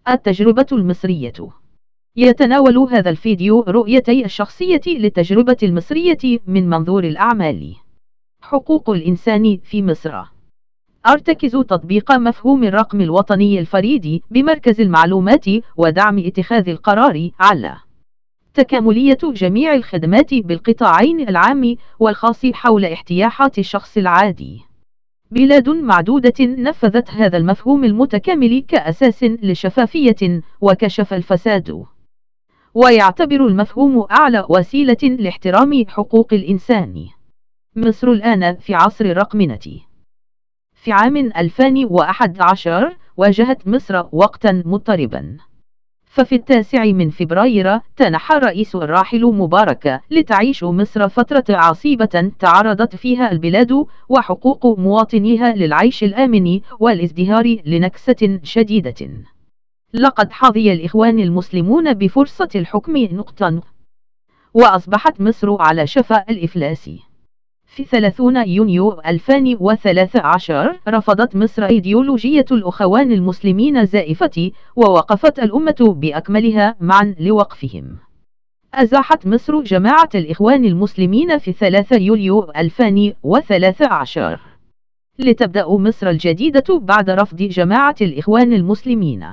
التجربة المصرية. يتناول هذا الفيديو رؤيتي الشخصية للتجربة المصرية من منظور الأعمال. حقوق الإنسان في مصر. أرتكز تطبيق مفهوم الرقم الوطني الفريد بمركز المعلومات ودعم اتخاذ القرار على تكاملية جميع الخدمات بالقطاعين العام والخاص حول احتياجات الشخص العادي. بلاد معدودة نفذت هذا المفهوم المتكامل كأساس للشفافية وكشف الفساد، ويعتبر المفهوم أعلى وسيلة لاحترام حقوق الإنسان. مصر الآن في عصر الرقمنة. في عام 2011 واجهت مصر وقتا مضطربا، ففي 9 فبراير تنحى الرئيس الراحل مبارك لتعيش مصر فترة عصيبة تعرضت فيها البلاد وحقوق مواطنيها للعيش الآمن والازدهار لنكسة شديدة. لقد حظي الإخوان المسلمون بفرصة الحكم نقطة، وأصبحت مصر على شفا الإفلاس. في 30 يونيو 2013 رفضت مصر أيديولوجية الأخوان المسلمين زائفة، ووقفت الأمة بأكملها معا لوقفهم. أزاحت مصر جماعة الإخوان المسلمين في 3 يوليو 2013 لتبدأ مصر الجديدة بعد رفض جماعة الإخوان المسلمين.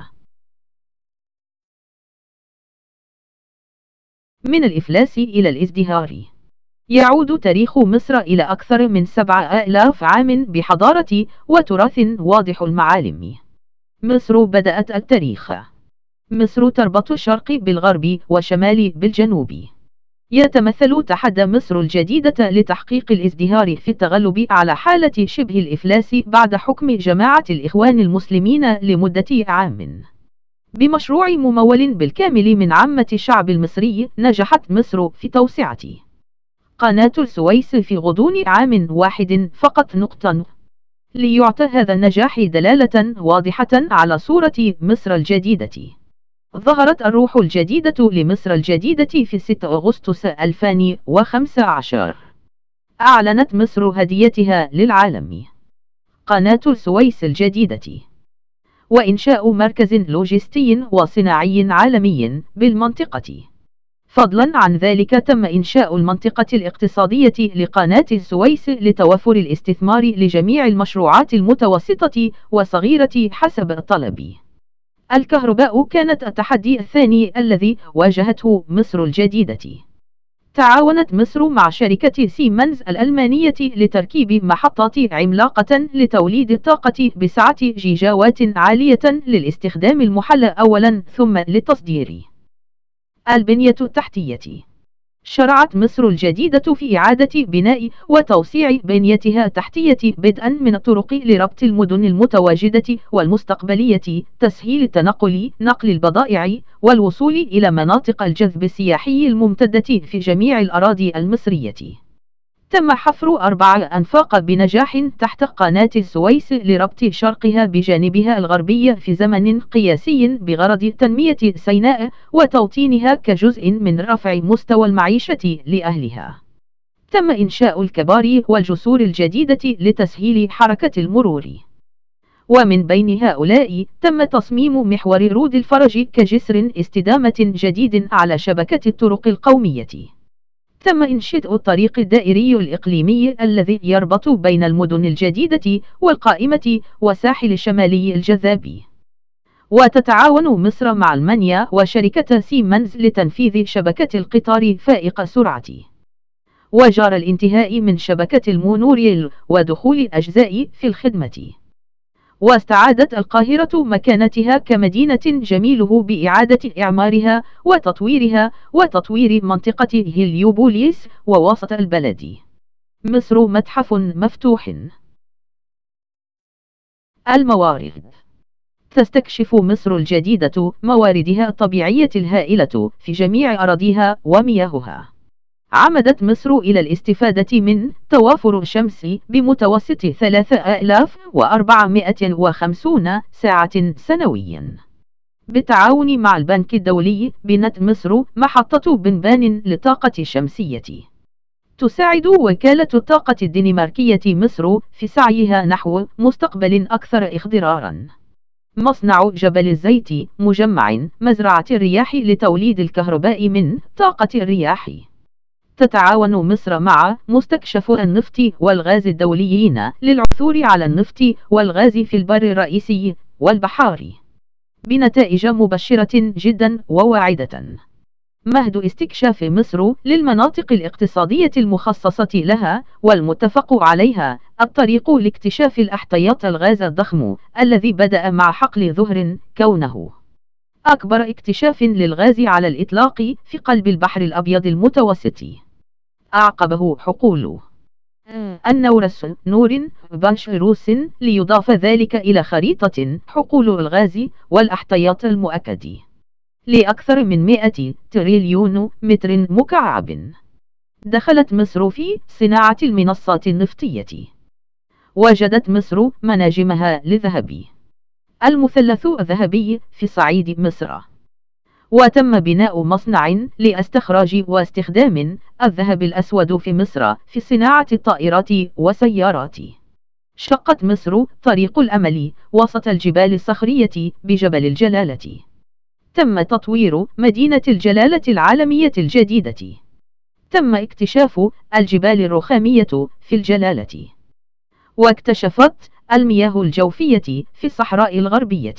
من الإفلاس إلى الازدهار. يعود تاريخ مصر إلى أكثر من 7000 عام بحضارة وتراث واضح المعالم. مصر بدأت التاريخ. مصر تربط الشرق بالغرب وشمال بالجنوب. يتمثل تحدي مصر الجديدة لتحقيق الازدهار في التغلب على حالة شبه الإفلاس بعد حكم جماعة الإخوان المسلمين لمدة عام. بمشروع ممول بالكامل من عامة الشعب المصري، نجحت مصر في توسعة قناة السويس في غضون عام واحد فقط نقطة، ليعطى هذا النجاح دلالة واضحة على صورة مصر الجديدة. ظهرت الروح الجديدة لمصر الجديدة في 6 أغسطس 2015. أعلنت مصر هديتها للعالم، قناة السويس الجديدة، وإنشاء مركز لوجستي وصناعي عالمي بالمنطقة. فضلا عن ذلك تم إنشاء المنطقة الاقتصادية لقناة السويس لتوفر الاستثمار لجميع المشروعات المتوسطة وصغيرة حسب الطلب. الكهرباء كانت التحدي الثاني الذي واجهته مصر الجديدة. تعاونت مصر مع شركة سيمنز الألمانية لتركيب محطات عملاقة لتوليد الطاقة بسعة جيجاوات عالية للاستخدام المحلى أولا ثم للتصدير. البنية التحتية. شرعت مصر الجديدة في إعادة بناء وتوسيع بنيتها التحتية بدءا من الطرق لربط المدن المتواجدة والمستقبلية، تسهيل التنقل، نقل البضائع، والوصول إلى مناطق الجذب السياحي الممتدة في جميع الأراضي المصرية. تم حفر 4 أنفاق بنجاح تحت قناة السويس لربط شرقها بجانبها الغربي في زمن قياسي بغرض تنمية سيناء وتوطينها كجزء من رفع مستوى المعيشة لأهلها. تم إنشاء الكباري والجسور الجديدة لتسهيل حركة المرور. ومن بين هؤلاء تم تصميم محور رود الفرج كجسر استدامة جديد على شبكة الطرق القومية. تم إنشاء الطريق الدائري الإقليمي الذي يربط بين المدن الجديدة والقائمة والساحل الشمالي الجذاب. وتتعاون مصر مع ألمانيا وشركة سيمنز لتنفيذ شبكة القطار فائق سرعة. وجرى الانتهاء من شبكة المونوريل ودخول أجزاء في الخدمة. واستعادت القاهرة مكانتها كمدينة جميله بإعادة إعمارها وتطويرها وتطوير منطقة هليوبوليس ووسط البلد. مصر متحف مفتوح. الموارد. تستكشف مصر الجديدة مواردها الطبيعية الهائلة في جميع أراضيها ومياهها. عمدت مصر إلى الاستفادة من توافر الشمس بمتوسط 3450 ساعة سنويا. بالتعاون مع البنك الدولي بنت مصر محطة بنبان للطاقة الشمسية. تساعد وكالة الطاقة الدنماركية مصر في سعيها نحو مستقبل أكثر إخضرارا. مصنع جبل الزيت مجمع مزرعة الرياح لتوليد الكهرباء من طاقة الرياح. تتعاون مصر مع مستكشف النفط والغاز الدوليين للعثور على النفط والغاز في البر الرئيسي والبحار، بنتائج مبشرة جدا وواعدة. مهد استكشاف مصر للمناطق الاقتصادية المخصصة لها والمتفق عليها الطريق لاكتشاف الأحتياط الغاز الضخم الذي بدأ مع حقل ظهر كونه أكبر اكتشاف للغاز على الإطلاق في قلب البحر الأبيض المتوسط. أعقبه حقول النورس نور باشروس، ليضاف ذلك إلى خريطة حقول الغاز والاحتياط المؤكد لأكثر من 100 تريليون متر مكعب. دخلت مصر في صناعة المنصات النفطية. وجدت مصر مناجمها للذهب، المثلث الذهبي في صعيد مصر، وتم بناء مصنع لاستخراج واستخدام الذهب الأسود في مصر في صناعة الطائرات والسيارات. شقت مصر طريق الأمل وسط الجبال الصخرية بجبل الجلالة. تم تطوير مدينة الجلالة العالمية الجديدة. تم اكتشاف الجبال الرخامية في الجلالة. واكتشفت المياه الجوفية في الصحراء الغربية.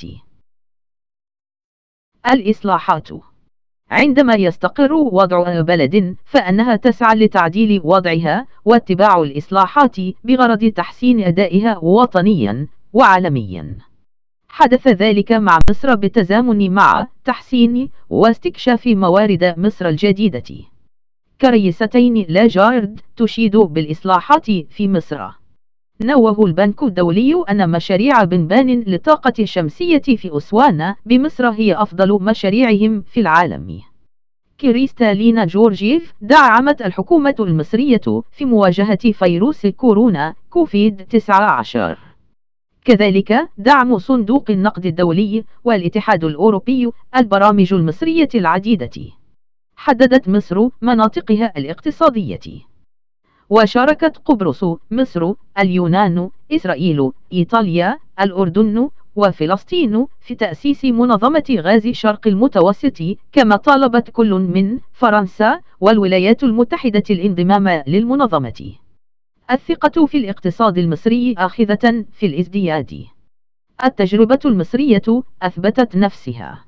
الإصلاحات. عندما يستقر وضع بلد فإنها تسعى لتعديل وضعها واتباع الإصلاحات بغرض تحسين أدائها وطنيا وعالميا. حدث ذلك مع مصر بالتزامن مع تحسين واستكشاف موارد مصر الجديدة. كرئيستين لاجارد تشيد بالإصلاحات في مصر. نوه البنك الدولي أن مشاريع بنبان للطاقة الشمسية في أسوان بمصر هي أفضل مشاريعهم في العالم. كريستالينا جورجيف دعمت الحكومة المصرية في مواجهة فيروس كورونا كوفيد-19. كذلك دعم صندوق النقد الدولي والاتحاد الأوروبي البرامج المصرية العديدة. حددت مصر مناطقها الاقتصادية. وشاركت قبرص، مصر، اليونان، إسرائيل، إيطاليا، الأردن وفلسطين في تأسيس منظمة غاز شرق المتوسط، كما طالبت كل من فرنسا والولايات المتحدة الانضمام للمنظمة. الثقة في الاقتصاد المصري آخذة في الازدياد. التجربة المصرية أثبتت نفسها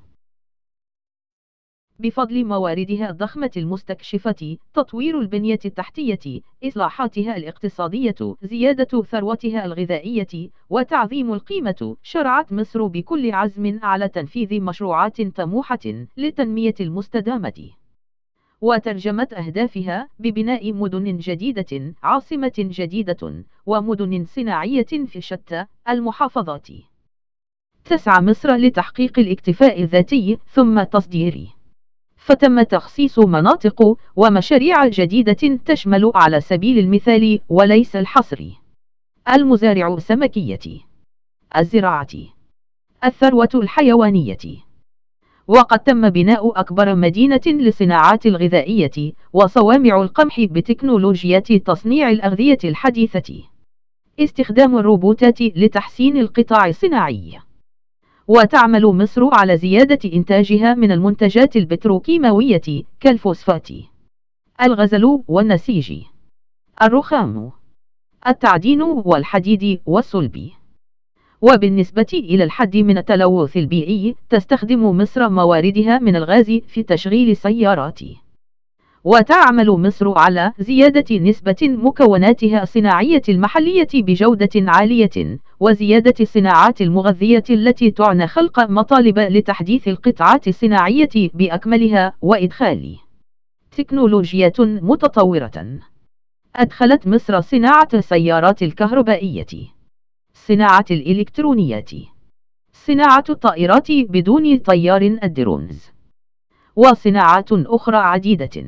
بفضل مواردها الضخمة المستكشفة، تطوير البنية التحتية، إصلاحاتها الاقتصادية، زيادة ثروتها الغذائية، وتعظيم القيمة. شرعت مصر بكل عزم على تنفيذ مشروعات طموحة للتنمية المستدامة. وترجمت أهدافها ببناء مدن جديدة، عاصمة جديدة، ومدن صناعية في شتى المحافظات. تسعى مصر لتحقيق الاكتفاء الذاتي ثم تصديره. فتم تخصيص مناطق ومشاريع جديدة تشمل على سبيل المثال وليس الحصر المزارع السمكية، الزراعة، الثروة الحيوانية. وقد تم بناء أكبر مدينة للصناعات الغذائية وصوامع القمح بتكنولوجيات تصنيع الأغذية الحديثة. استخدام الروبوتات لتحسين القطاع الصناعي. وتعمل مصر على زيادة إنتاجها من المنتجات البتروكيماوية كالفوسفات، الغزل والنسيج، الرخام، التعدين والحديد والصلب. وبالنسبة إلى الحد من التلوث البيئي، تستخدم مصر مواردها من الغاز في تشغيل السيارات. وتعمل مصر على زيادة نسبة مكوناتها الصناعية المحلية بجودة عالية، وزيادة الصناعات المغذية التي تعنى خلق مطالب لتحديث القطاعات الصناعية بأكملها وإدخال تكنولوجيات متطورة. أدخلت مصر صناعة السيارات الكهربائية، صناعة الإلكترونيات، صناعة الطائرات بدون طيار الدرونز، وصناعات أخرى عديدة.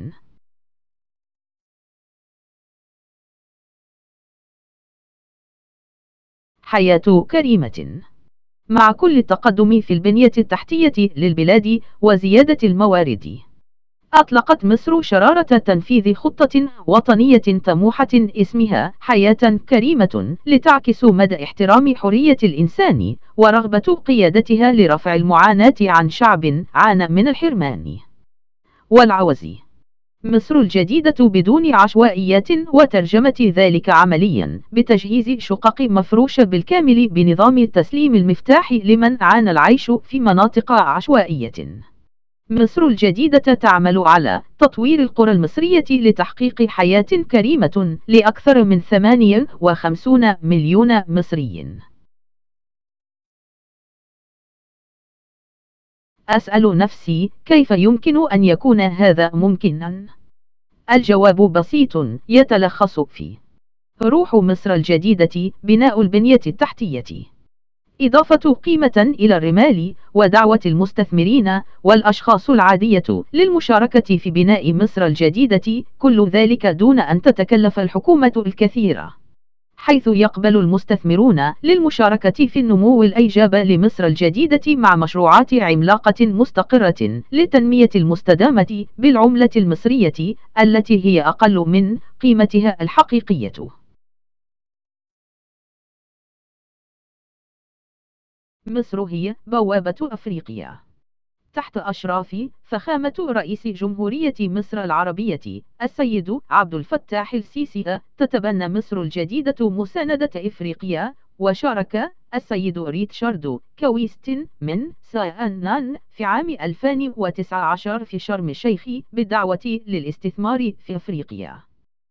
حياة كريمة. مع كل التقدم في البنية التحتية للبلاد وزيادة الموارد، أطلقت مصر شرارة تنفيذ خطة وطنية طموحة اسمها حياة كريمة، لتعكس مدى احترام حرية الإنسان ورغبة قيادتها لرفع المعاناة عن شعب عانى من الحرمان والعوز. مصر الجديدة بدون عشوائيات، وترجمة ذلك عمليا بتجهيز شقق مفروشة بالكامل بنظام تسليم المفتاح لمن عانى العيش في مناطق عشوائية. مصر الجديدة تعمل على تطوير القرى المصرية لتحقيق حياة كريمة لأكثر من 58 مليون مصري. أسأل نفسي كيف يمكن أن يكون هذا ممكنا؟ الجواب بسيط، يتلخص في روح مصر الجديدة: بناء البنية التحتية، إضافة قيمة إلى الرمال، ودعوة المستثمرين والأشخاص العادية للمشاركة في بناء مصر الجديدة، كل ذلك دون أن تتكلف الحكومة الكثير، حيث يقبل المستثمرون للمشاركة في النمو الإيجابي لمصر الجديدة مع مشروعات عملاقة مستقرة للتنمية المستدامة بالعملة المصرية التي هي أقل من قيمتها الحقيقية. مصر هي بوابة أفريقيا. تحت أشراف فخامة رئيس جمهورية مصر العربية السيد عبد الفتاح السيسي، تتبنى مصر الجديدة مساندة إفريقيا، وشارك السيد ريتشارد كويستن من ساينان في عام 2019 في شرم الشيخ بالدعوة للاستثمار في أفريقيا.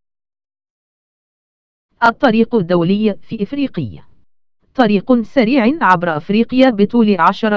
الطريق الدولي في إفريقيا طريق سريع عبر أفريقيا بطول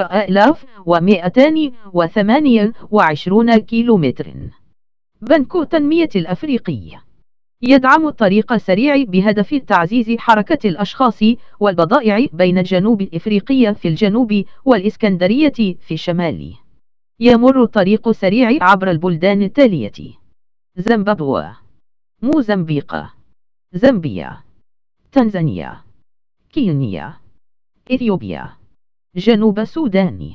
10,228 كيلومتر. بنك التنمية الأفريقي يدعم الطريق السريع بهدف تعزيز حركة الأشخاص والبضائع بين جنوب إفريقيا في الجنوب والإسكندرية في الشمال. يمر الطريق السريع عبر البلدان التالية: زيمبابوي، موزمبيق، زامبيا، تنزانيا، كينيا، إثيوبيا، جنوب السودان.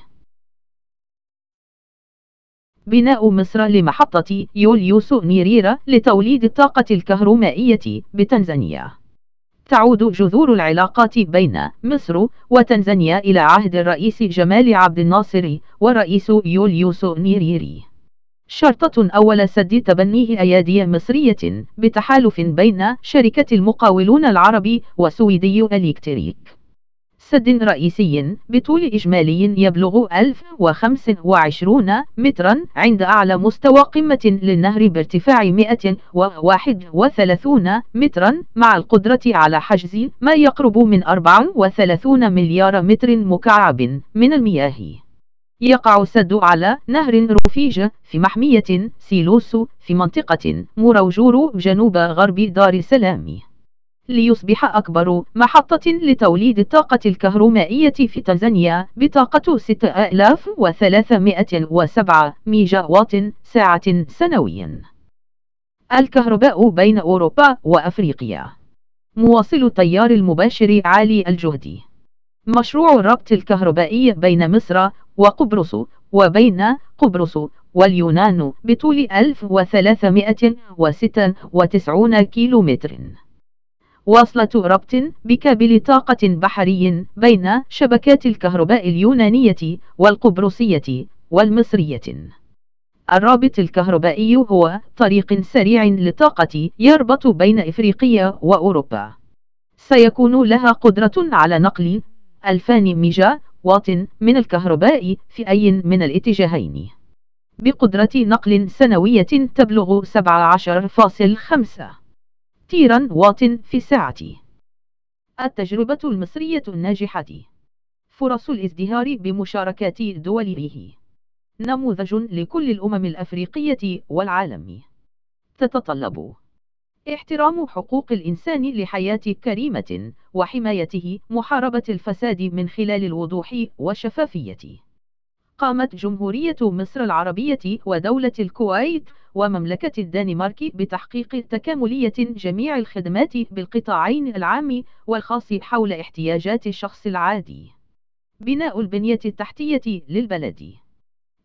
بناء مصر لمحطة يوليوس نيريرا لتوليد الطاقة الكهرومائية بتنزانيا. تعود جذور العلاقات بين مصر وتنزانيا إلى عهد الرئيس جمال عبد الناصر والرئيس يوليوس نيريري. شرطة أول سد تبنيه أيادي مصرية بتحالف بين شركة المقاولون العربي وسويدي إلكتريك. سد رئيسي بطول إجمالي يبلغ 1025 مترا عند أعلى مستوى قمة للنهر بارتفاع 131 مترا، مع القدرة على حجز ما يقرب من 34 مليار متر مكعب من المياه. يقع السد على نهر رفيج في محمية سيلوس في منطقة مروجور جنوب غرب دار السلام، ليصبح أكبر محطة لتوليد الطاقة الكهرومائية في تنزانيا بطاقة 6307 ميجا وات ساعة سنويا. الكهرباء بين أوروبا وأفريقيا. مواصل التيار المباشر عالي الجهد. مشروع الربط الكهربائي بين مصر وقبرص وبين قبرص واليونان بطول 1396 كيلومتر. وصلة ربط بكابل طاقة بحري بين شبكات الكهرباء اليونانية والقبرصية والمصرية. الرابط الكهربائي هو طريق سريع للطاقة يربط بين إفريقيا وأوروبا. سيكون لها قدرة على نقل 2000 ميجا وات من الكهرباء في أي من الاتجاهين، بقدرة نقل سنوية تبلغ 17.5 تيران وات في الساعة. التجربة المصرية الناجحة. فرص الازدهار بمشاركات دول به. نموذج لكل الأمم الأفريقية والعالم. تتطلب احترام حقوق الإنسان لحياة كريمة وحمايته، محاربة الفساد من خلال الوضوح والشفافية. قامت جمهورية مصر العربية ودولة الكويت ومملكة الدنمارك بتحقيق تكاملية جميع الخدمات بالقطاعين العام والخاص حول احتياجات الشخص العادي. بناء البنية التحتية للبلد.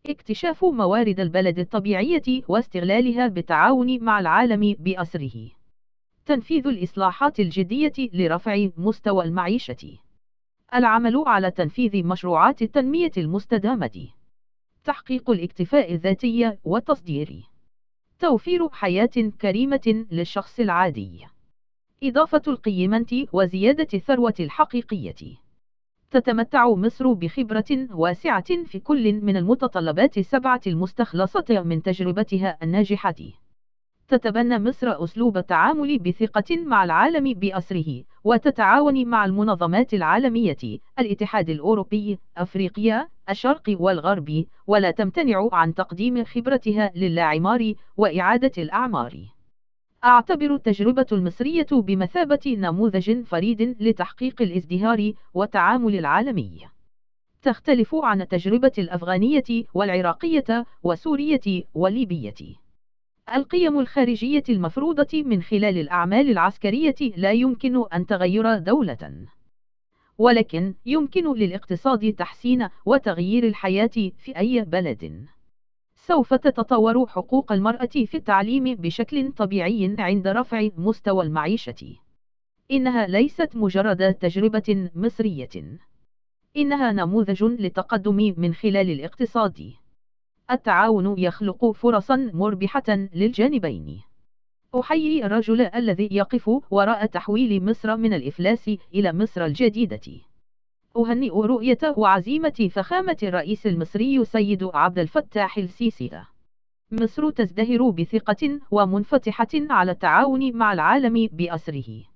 اكتشاف موارد البلد الطبيعية واستغلالها بالتعاون مع العالم بأسره. تنفيذ الإصلاحات الجدية لرفع مستوى المعيشة. العمل على تنفيذ مشروعات التنمية المستدامة. تحقيق الاكتفاء الذاتي والتصدير. توفير حياة كريمة للشخص العادي. إضافة القيمة وزيادة الثروة الحقيقية. تتمتع مصر بخبرة واسعة في كل من المتطلبات السبعة المستخلصة من تجربتها الناجحة. تتبنى مصر أسلوب التعامل بثقة مع العالم بأسره، وتتعاون مع المنظمات العالمية، الاتحاد الأوروبي، أفريقيا، الشرق والغرب، ولا تمتنع عن تقديم خبرتها للإعمار وإعادة الأعمار. أعتبر التجربة المصرية بمثابة نموذج فريد لتحقيق الازدهار والتعامل العالمي. تختلف عن التجربة الأفغانية والعراقية والسورية والليبية. القيم الخارجية المفروضة من خلال الأعمال العسكرية لا يمكن أن تغير دولة، ولكن يمكن للاقتصاد تحسين وتغيير الحياة في أي بلد. سوف تتطور حقوق المرأة في التعليم بشكل طبيعي عند رفع مستوى المعيشة. إنها ليست مجرد تجربة مصرية، إنها نموذج للتقدم من خلال الاقتصاد. التعاون يخلق فرصا مربحة للجانبين. أحيي الرجل الذي يقف وراء تحويل مصر من الإفلاس إلى مصر الجديدة. أهنئ رؤية وعزيمة فخامة الرئيس المصري سيد عبد الفتاح السيسي. مصر تزدهر بثقة ومنفتحة على التعاون مع العالم بأسره.